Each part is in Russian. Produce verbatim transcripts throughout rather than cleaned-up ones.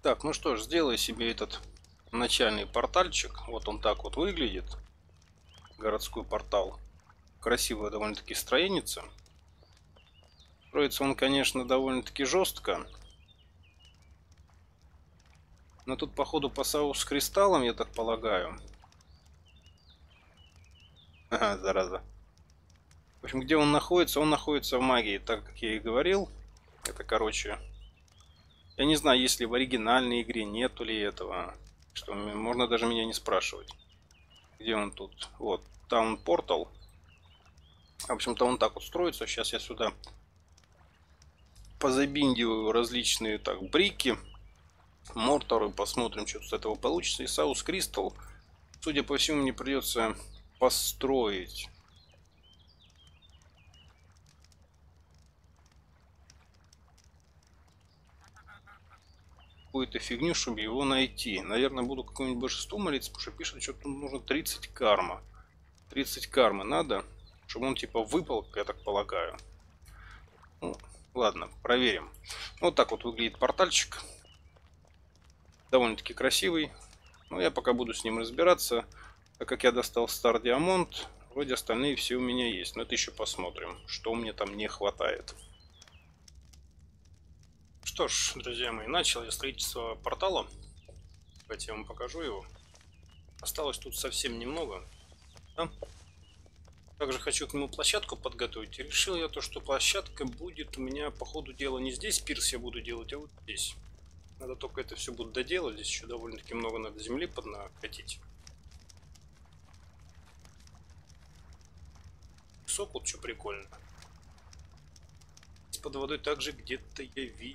Так, ну что ж, сделай себе этот начальный портальчик. Вот он так вот выглядит. Городской портал. Красивая довольно-таки строеница. Строится он, конечно, довольно-таки жестко. Но тут, походу, пасау с кристаллом, я так полагаю. Ага, зараза. В общем, где он находится? Он находится в магии, так как я и говорил. Это, короче... Я не знаю, есть ли в оригинальной игре, нету ли этого. Что можно даже меня не спрашивать. Где он тут? Вот, Таун Портал. В общем-то, он так вот строится. Сейчас я сюда позабиндиваю различные так брики, морторы, посмотрим, что с этого получится. И Саус Кристалл, судя по всему, мне придется построить. Какую-то фигню, чтобы его найти. Наверное, буду какое-нибудь божество молиться, потому что пишет, что тут нужно тридцать карма. тридцать кармы надо, чтобы он типа выпал, я так полагаю. Ну, ладно, проверим. Вот так вот выглядит портальчик. Довольно-таки красивый. Но я пока буду с ним разбираться. Так как я достал Стар Диамонд, вроде остальные все у меня есть. Но это еще посмотрим, что мне там не хватает. Что ж, друзья мои, начал я строительство портала. Давайте я вам покажу его. Осталось тут совсем немного. Да? Также хочу к нему площадку подготовить. И решил я то, что площадка будет у меня по ходу дела не здесь пирс я буду делать, а вот здесь. Надо только это все будет доделать. Здесь еще довольно-таки много надо земли поднакатить. Песок вот что прикольно. Под водой также где-то я видел.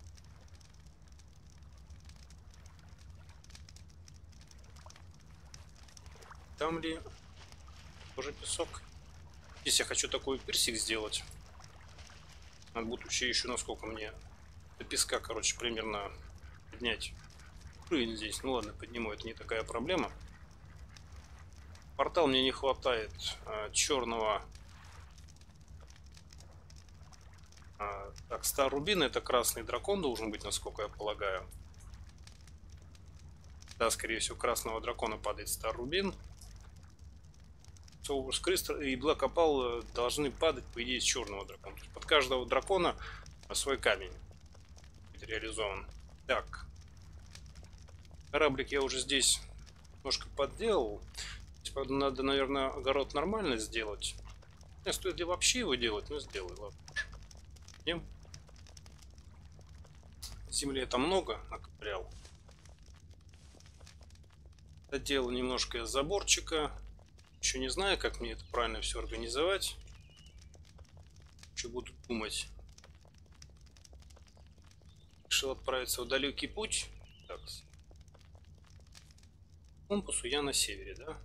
Там ли тоже песок? Здесь я хочу такой пирсик сделать. Надо будет вообще еще насколько мне до песка, короче, примерно поднять уровень здесь. Ну ладно, подниму, это не такая проблема. Портал мне не хватает а, черного. А, так, Стар Рубин, это красный дракон должен быть, насколько я полагаю. Да, скорее всего, красного дракона падает Стар Рубин. Соус Кристалл и Блэк Опал должны падать, по идее, с черного дракона. Под каждого дракона свой камень будет реализован. Так. Кораблик я уже здесь немножко подделал. Здесь, правда, надо, наверное, огород нормально сделать. Не стоит ли вообще его делать, но сделай, ладно. Идем. Земли это много наковырял. Доделал немножко я заборчика. Еще не знаю, как мне это правильно все организовать. Еще буду думать. Решил отправиться в далекий путь. Так. Компасу я на севере, да?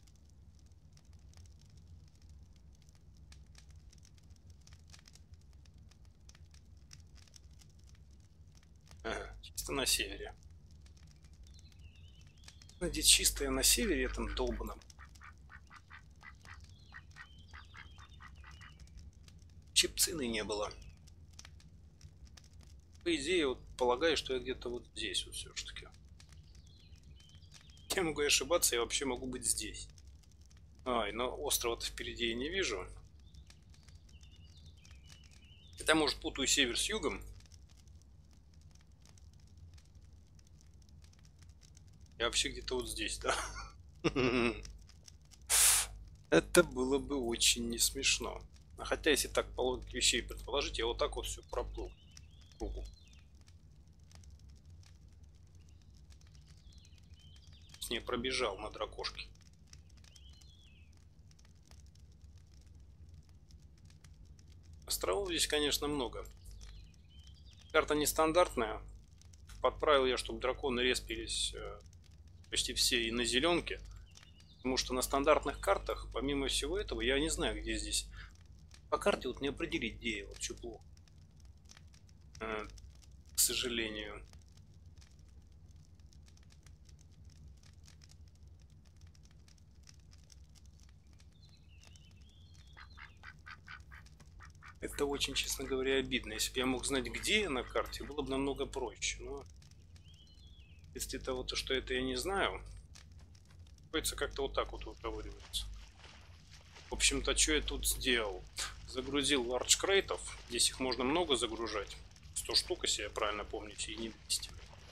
Ага, чисто на севере. Надеюсь, чистое на севере этом долбаном. Чипцины не было. По идее, вот полагаю, что я где-то вот здесь вот все-таки. Я могу ошибаться, я вообще могу быть здесь. Ай, но острова-то впереди я не вижу. Хотя, может, путаю север с югом. Я вообще где-то вот здесь, да? Это было бы очень не смешно. А хотя, если так по логике вещей предположить, я вот так вот все проплыл. Кругу. С ней пробежал на дракошке. Островов здесь, конечно, много. Карта нестандартная. Подправил я, чтобы драконы респились почти все и на зеленке. Потому что на стандартных картах, помимо всего этого, я не знаю, где здесь. По карте вот не определить, где я. Вот что плохо. К сожалению. Это очень, честно говоря, обидно. Если бы я мог знать, где я на карте, было бы намного проще. Но Если того, то что это я не знаю, приходится как-то вот так вот выковыриваться. В общем-то, что я тут сделал? Загрузил large крейтов. Здесь их можно много загружать. сто штук, если я правильно помню, и не двести.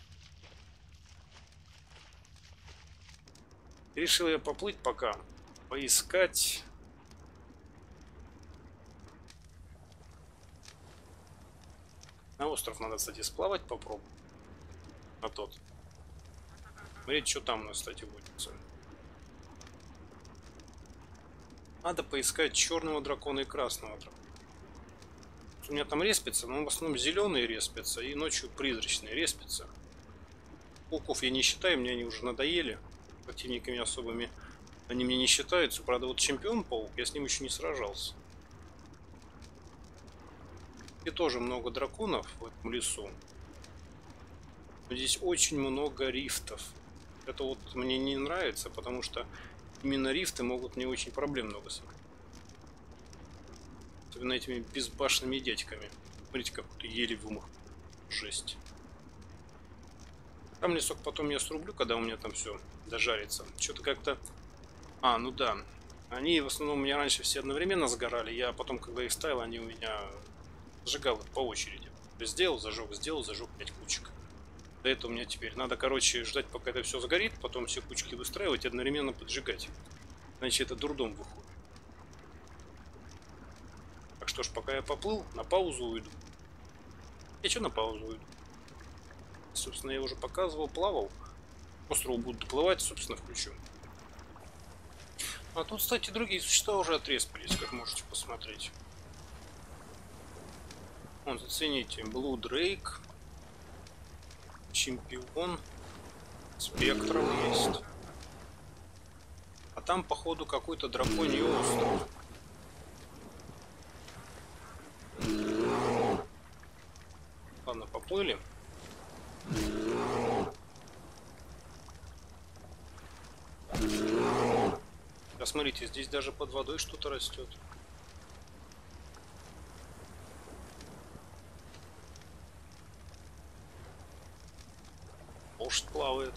Решил я поплыть пока, поискать. На остров надо, кстати, сплавать попробовать. На тот. Смотреть, что там у нас, кстати, водится. Надо поискать черного дракона и красного дракона. У меня там респится, но в основном зеленые респятся и ночью призрачные респятся. Пауков я не считаю, мне они уже надоели. Противниками особыми они мне не считаются. Правда, вот чемпион паук, я с ним еще не сражался. И тоже много драконов в этом лесу. Но здесь очень много рифтов. Это вот мне не нравится, потому что именно рифты могут мне очень проблем много создать. Особенно этими безбашенными дядьками. Смотрите, какую-то еле вымах. Жесть. Там лесок потом я срублю, когда у меня там все дожарится. Что-то как-то... А, ну да. Они в основном у меня раньше все одновременно сгорали. Я потом, когда их ставил, они у меня... Сжигал их по очереди. Сделал, зажег, сделал, зажег пять кучек. До этого у меня теперь надо, короче, ждать, пока это все сгорит, потом все кучки выстраивать и одновременно поджигать. Значит, это дурдом выходит. Так что ж, пока я поплыл, на паузу уйду. Я что на паузу уйду? Собственно, я уже показывал, плавал. Острову буду доплывать, собственно, включу. А тут, кстати, другие существа уже отреспались, как можете посмотреть. Вон, зацените, Blue Drake, чемпион, спектром есть. А там, походу, какой-то драконий остров. Ладно, поплыли. Посмотрите, здесь даже под водой что-то растет. Лошадь плавает.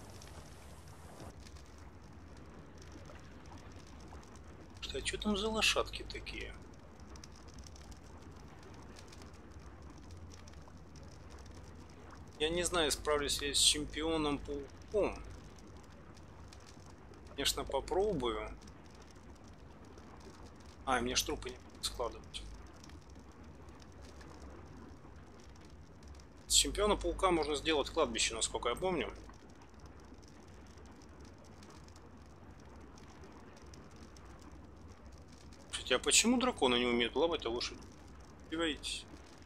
Что, а что там за лошадки такие? Я не знаю, справлюсь я с чемпионом пауком. Конечно, попробую. А, мне ж трупы не складывать. С чемпиона паука можно сделать кладбище, насколько я помню. Кстати, а почему драконы не умеют плавать, а лошадь? Убиваетесь?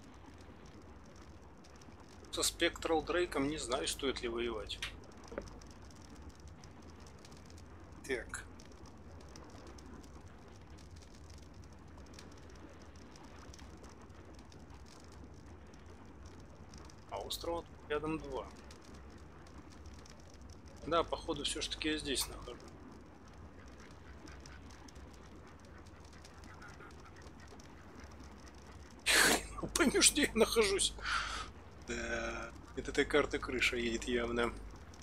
Со Спектрал Дрейком не знаю, стоит ли воевать. Так. А острова рядом два. Да, походу, все-таки я здесь нахожусь. Поймешь, где я нахожусь? Да, от этой карты крыша едет явно.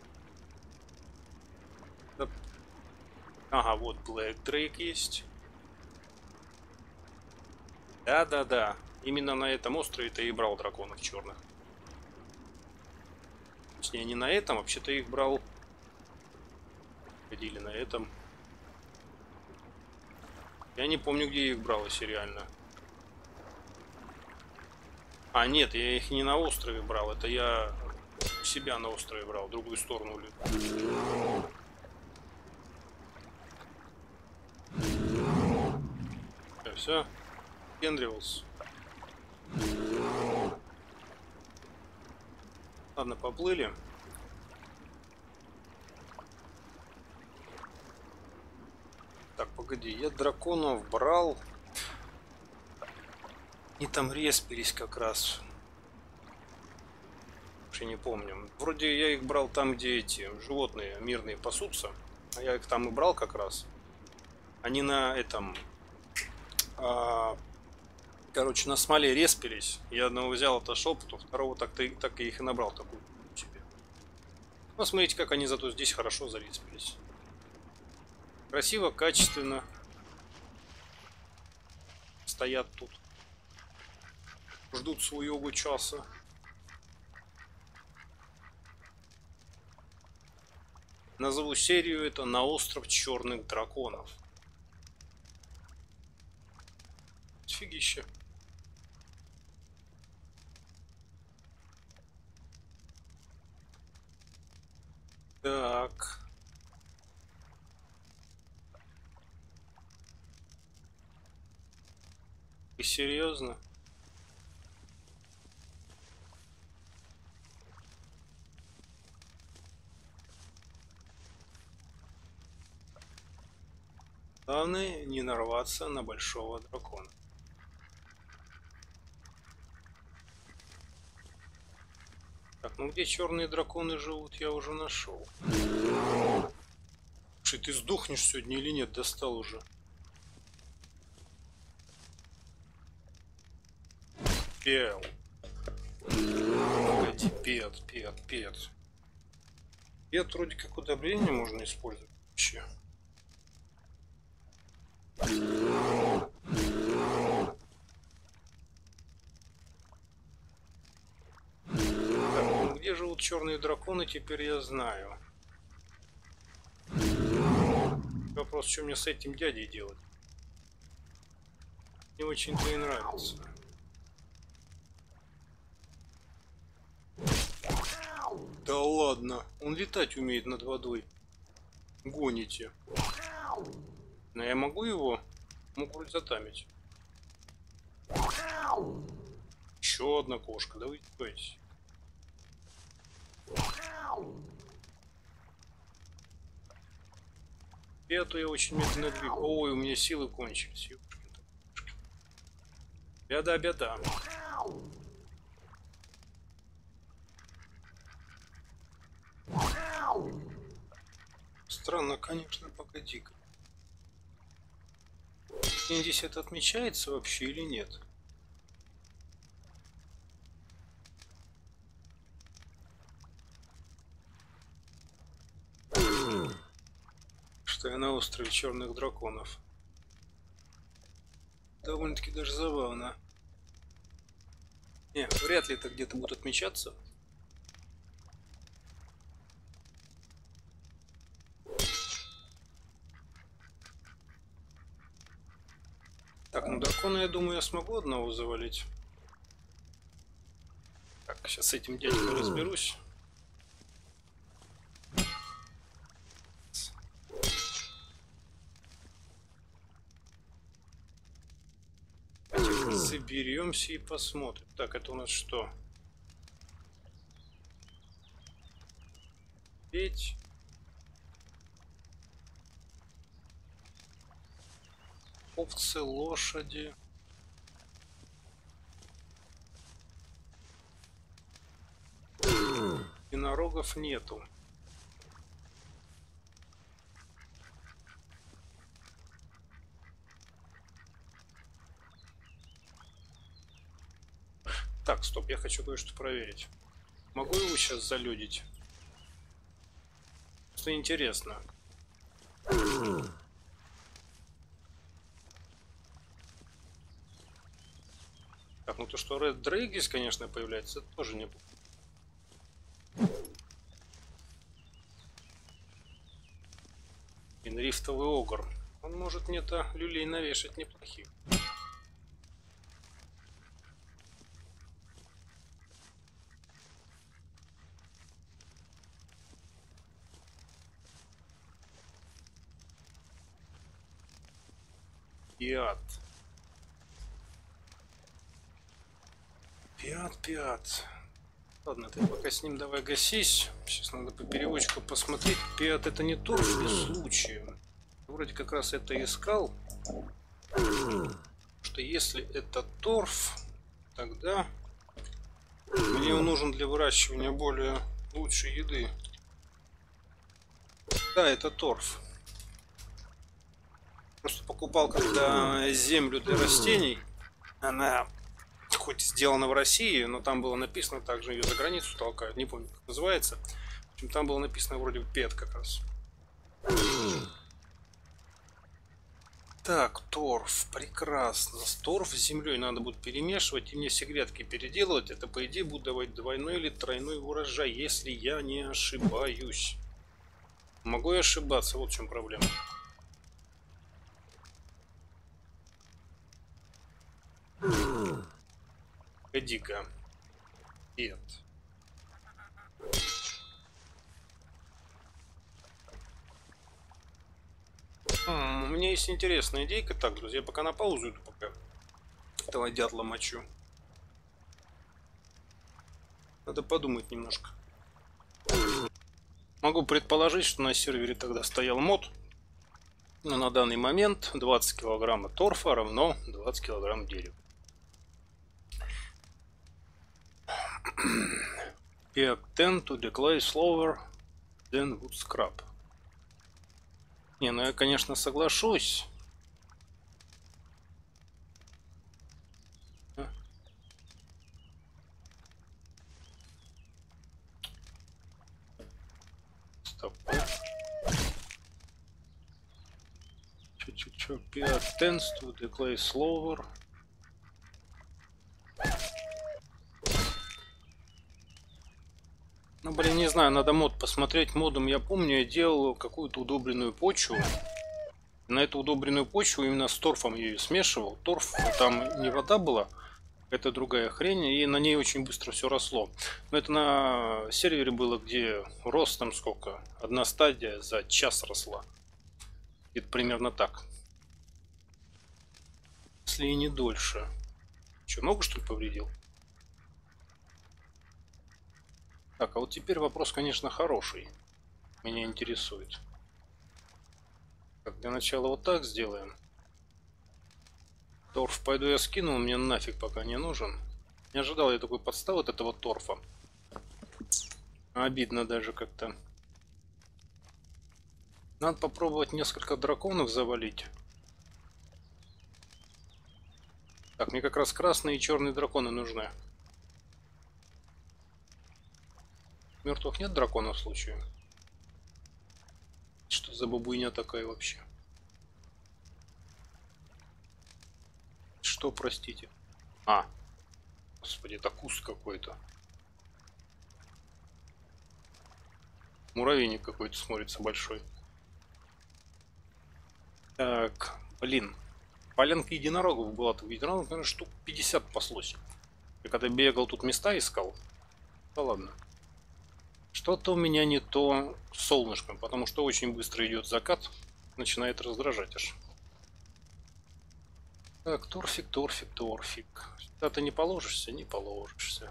Да. Ага, вот Black Drake есть. Да-да-да. Именно на этом острове-то и брал драконов черных. Точнее, не на этом, вообще-то их брал. Ходили на этом. Я не помню, где я их брал, если реально. А, нет, я их не на острове брал, это я себя на острове брал, в другую сторону. Все, пендривался. Ладно, поплыли. Так, погоди, я драконов брал. И там респились как раз. Вообще не помню. Вроде я их брал там, где эти животные мирные пасутся. А я их там и брал как раз. Они на этом... А, короче, на смоле респились. Я одного взял, отошел, потом второго так, так и их и набрал такую себе. Ну, смотрите, как они зато здесь хорошо зареспились. Красиво, качественно. Стоят тут. Ждут своего часа. Назову серию это «На остров черных драконов». Фигище. Так. И серьезно? Главное не нарваться на большого дракона. Так, ну где черные драконы живут, я уже нашел. Слушай, ты сдохнешь сегодня или нет? Достал уже. Пел. Погоди, пет, пет, пет. Пет вроде как удобрение можно использовать вообще. Где живут черные драконы, теперь я знаю. Вопрос, что мне с этим дядей делать? Не очень-то и нравится. Да ладно, он летать умеет над водой. Гоните. Но я могу его? Могу затамить. Еще одна кошка, да вы издеваетесь. Пятую я очень медленно двигаю. Ой, у меня силы кончились. Беда, беда. Странно, конечно, погоди-ка. Здесь это отмечается вообще или нет? Что я на острове черных драконов. Довольно-таки даже забавно. Не, вряд ли это где-то будет отмечаться. Так, ну дракона, я думаю, я смогу одного завалить. Так, сейчас с этим дядькой разберусь. Соберемся и посмотрим. Так, это у нас что? Петь. Овцы, лошади. Единорогов нету. Так, стоп, я хочу кое-что проверить. Могу его сейчас залюдить? Что интересно. Так, ну то, что Red Drake здесь, конечно, появляется, это тоже неплохо. Рифтовый огр. Он может мне-то люлей навешать неплохих. Пиат. Пиат, пиат. Ладно, ты пока с ним давай гасись. Сейчас надо по переводчику посмотреть. Пиат это не то, что случае. Вроде как раз это искал. Что если это торф, тогда мне он нужен для выращивания более лучшей еды. Да, это торф. Просто покупал когда землю для растений. Она хоть сделана в России, но там было написано, также ее за границу толкают. Не помню, как называется. В общем, там было написано вроде пет как раз. Так, торф, прекрасно. С торф с землей надо будет перемешивать и мне все грядки переделывать. Это, по идее, будет давать двойной или тройной урожай, если я не ошибаюсь. Могу я ошибаться, вот в чем проблема. Погоди-ка. Нет. У меня есть интересная идейка. Так, друзья, пока на паузу иду, пока этого дятла мочу. Надо подумать немножко. Могу предположить, что на сервере тогда стоял мод. Но на данный момент двадцать килограмм торфа равно двадцать килограмм дерева. Peak ten to decay slower than wood scrap. Не, ну я, конечно, соглашусь. Стоп. Чё-чё-чё. Peak tends to decay slower. Ну, блин, не знаю, надо мод посмотреть. Модом я помню, я делал какую-то удобренную почву. На эту удобренную почву именно с торфом я ее смешивал. Торф, там не вода была, это другая хрень, и на ней очень быстро все росло. Но это на сервере было, где рост там сколько? Одна стадия за час росла. Это примерно так. Если и не дольше. Че, ногу что ли повредил? Так, а вот теперь вопрос, конечно, хороший. Меня интересует. Так, для начала вот так сделаем. Торф пойду я скину, мне нафиг пока не нужен. Не ожидал я такой подставы от этого торфа. Обидно даже как-то. Надо попробовать несколько драконов завалить. Так, мне как раз красные и черные драконы нужны. Мертвых нет драконов в случае? Что за бабуйня такая вообще? Что, простите? А, господи, это куст какой-то. Муравейник какой-то смотрится большой. Так, блин. Полянка единорогов была. Там единорогов, наверное, штук пятьдесят паслось. Я когда бегал, тут места искал. Да ладно. Что-то у меня не то с солнышком, потому что очень быстро идет закат. Начинает раздражать аж. Так, торфик, торфик, торфик. Сюда ты не положишься, не положишься.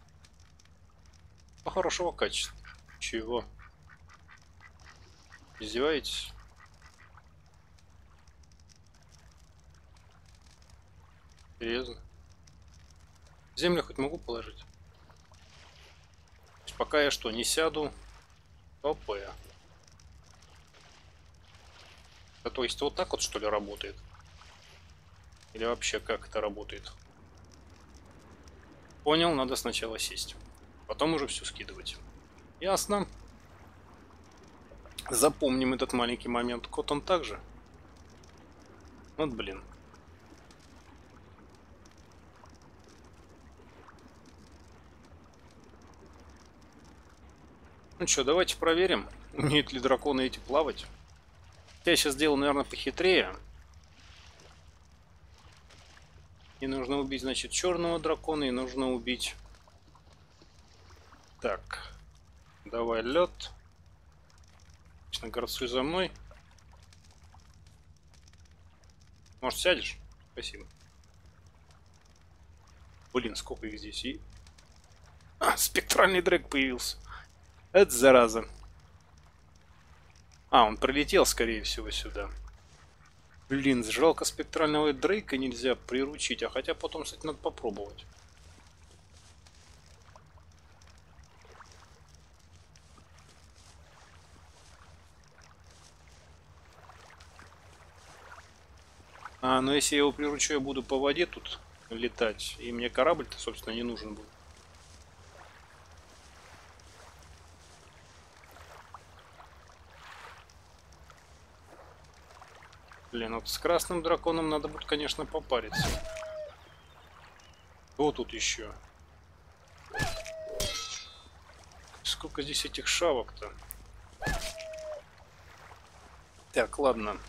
По хорошего качества. Чего? Издеваетесь? Серьезно? Землю хоть могу положить? Пока я что, не сяду? Опа. А то есть вот так вот что ли работает? Или вообще как это работает? Понял, надо сначала сесть. Потом уже все скидывать. Ясно. Запомним этот маленький момент. Кот он также. Вот блин. Ну что, давайте проверим, умеют ли драконы эти плавать. Я сейчас сделаю, наверное, похитрее. И нужно убить, значит, черного дракона, и нужно убить... Так, давай лед. Горцуй за мной. Может, сядешь? Спасибо. Блин, сколько их здесь. И... А, спектральный дрэг появился. Это зараза. А, он прилетел, скорее всего, сюда. Блин, жалко, спектрального дрейка нельзя приручить. А хотя потом, кстати, надо попробовать. А, но если я его приручу, я буду по воде тут летать. И мне корабль-то, собственно, не нужен будет. Блин, вот с красным драконом надо будет, конечно, попариться. Кто тут еще? Сколько здесь этих шавок-то? Так, ладно.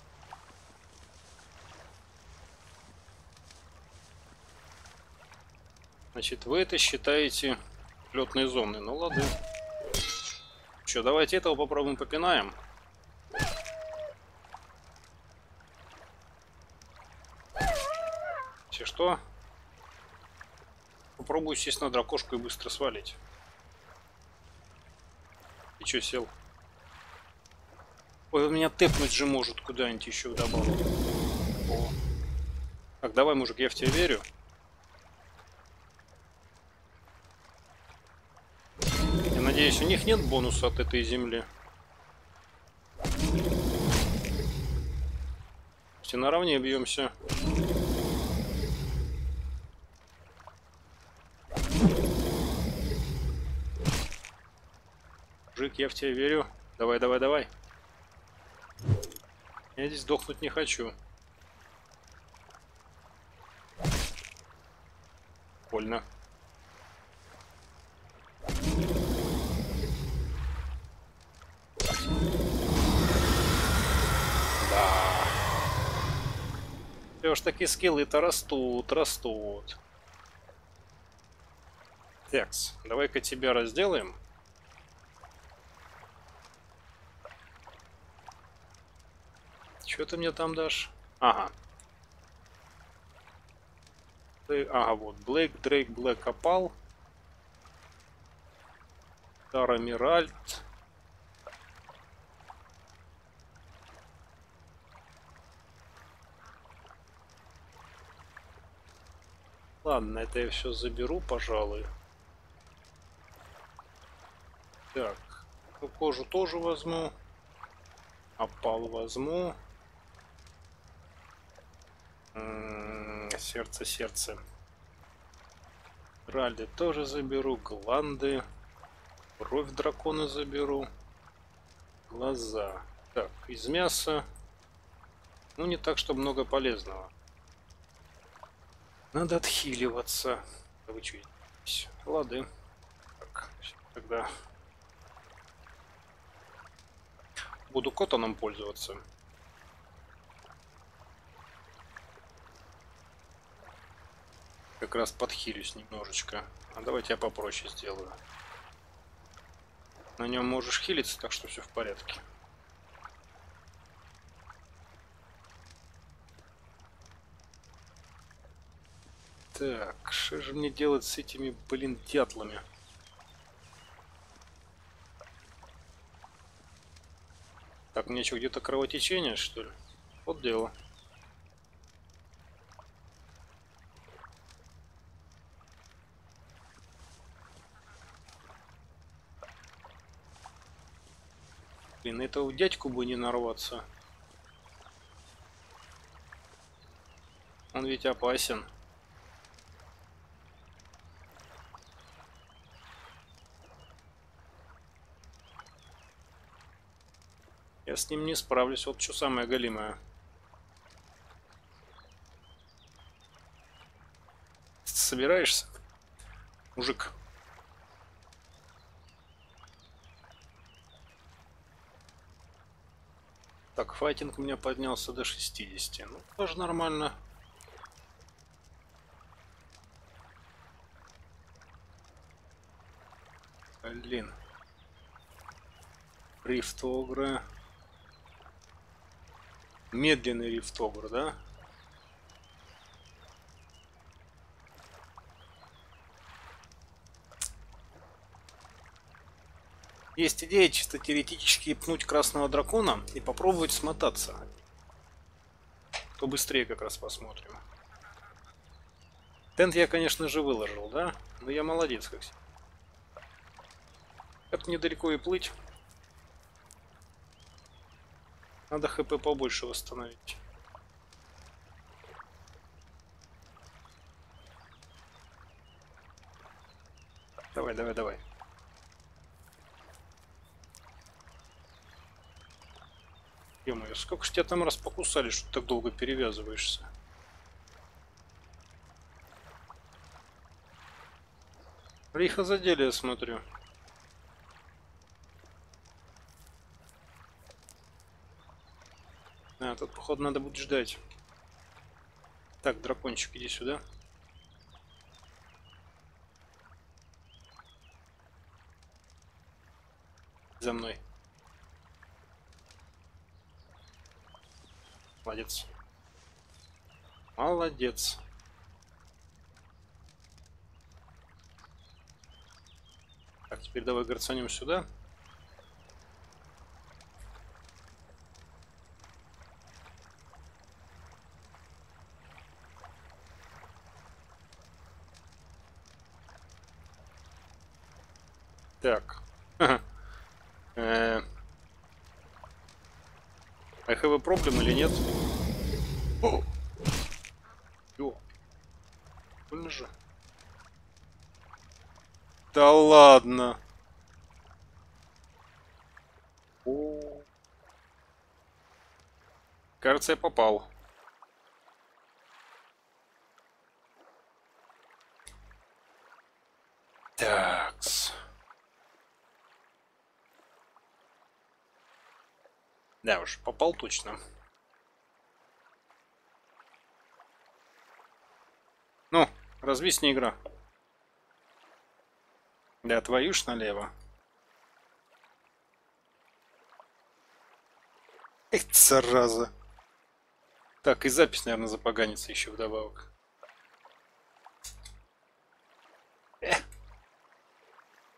Значит, вы это считаете летной зоной. Ну ладно. Что, давайте этого попробуем попинаем. Если что, попробую сесть на дракошку и быстро свалить. И чё, сел? Ой, он меня тэпнуть же может куда-нибудь еще вдобавок. О. Так, давай, мужик, я в тебя верю. Я надеюсь, у них нет бонуса от этой земли. Все наравне бьемся. Мужик, я в тебя верю. Давай, давай, давай. Я здесь сдохнуть не хочу. Больно. Да. Все ж таки скиллы-то растут, растут. Текс, давай-ка тебя разделаем. Что ты мне там дашь? Ага. Ты, ага, вот. Блэк, Дрейк, Блэк опал. Тара Миральд. Ладно, это я все заберу, пожалуй. Так. Кожу тоже возьму. Опал возьму. М-м, сердце, сердце. Ральды тоже заберу. Гланды. Кровь дракона заберу. Глаза. Так, из мяса. Ну, не так, что много полезного. Надо отхиливаться. Вы что, лады. Так, тогда буду котоном пользоваться. Как раз подхилюсь немножечко. А давайте я попроще сделаю. На нем можешь хилиться, так что все в порядке. Так, что же мне делать с этими, блин, дятлами? Так, мне что, где-то кровотечение, что ли? Вот дело. Блин, этого дядьку бы не нарваться. Он ведь опасен. Я с ним не справлюсь. Вот что самое голимое. Собираешься, мужик? Так, файтинг у меня поднялся до шестидесяти. Ну, тоже нормально. Блин. Рифт Огра. Медленный Рифт Огр, да? Есть идея чисто теоретически пнуть красного дракона и попробовать смотаться. То быстрее как раз посмотрим. Тент я, конечно же, выложил, да? Но я молодец, как всегда. Это недалеко и плыть. Надо хп побольше восстановить. Давай, давай, давай. Ё-моё, сколько ж тебя там раз покусали, что ты так долго перевязываешься? Лихо задели, я смотрю. А, тут, походу, надо будет ждать. Так, дракончик, иди сюда. За мной. Молодец. Молодец. Так, теперь давай горцанем сюда. Так. I have a problem или нет? О! Ё. Больно же. Да ладно. О. Кажется, я попал. Такс. Да уж, попал точно. Ну, развисни игра. Да, твою ж налево. Эх, зараза. Так, и запись, наверное, запоганится еще вдобавок. Эх.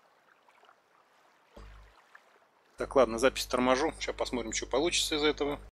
Так, ладно, запись торможу. Сейчас посмотрим, что получится из этого.